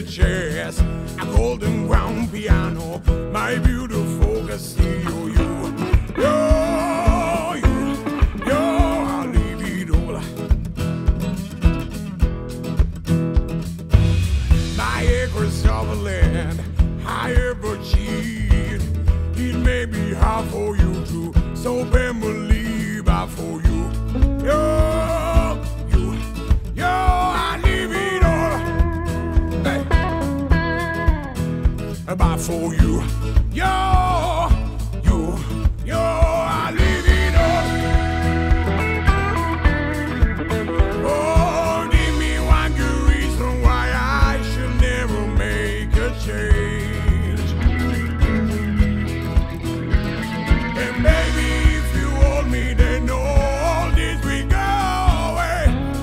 chairs, a golden ground piano, my beautiful Castillo. I'll leave it all. My acres of land I ever achieved, it may be hard for you to so believe I for you. I leave it all. Hey. But for you, I leave it all. Oh, give me one good reason why I should never make a change. And baby, if you hold me, then all this will go away.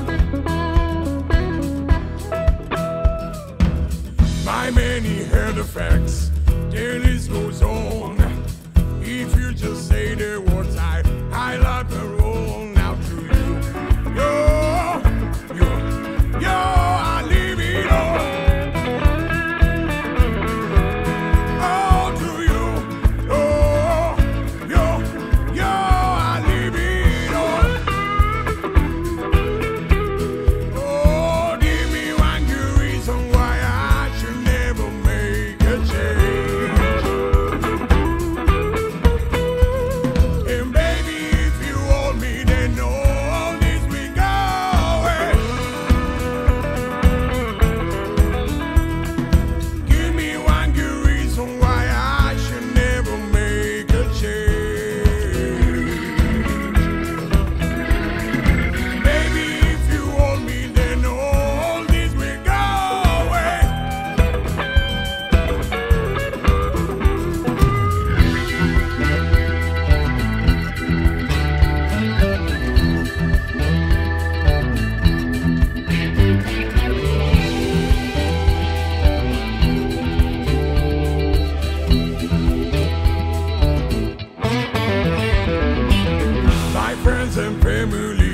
My many heard effects, the list goes on. If you just say the words, I like the roll now to you. I leave it all. All to you. I leave it all. Oh, give me one good reason why I should never make a change. And baby, if you hold me, then all this will go away. Give me one good reason why I should never make a change. Baby, if you hold me, then all this will go away. My friends and family